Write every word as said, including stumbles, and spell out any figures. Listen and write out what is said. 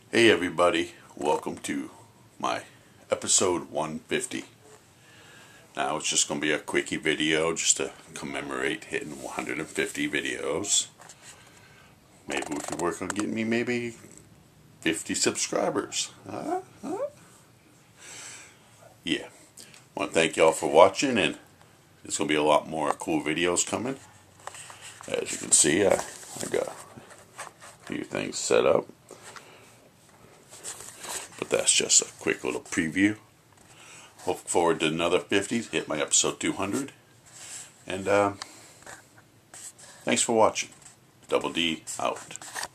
Hey everybody, welcome to my episode one fifty. Now it's just going to be a quickie video just to commemorate hitting one hundred fifty videos. Maybe we could work on getting me maybe fifty subscribers. Huh? Huh? Yeah. I want to thank y'all for watching, and there's going to be a lot more cool videos coming. As you can see, I, I got a few things set up. But that's just a quick little preview. Look forward to another fifty, hit my episode two hundred. And uh, thanks for watching. Double D out.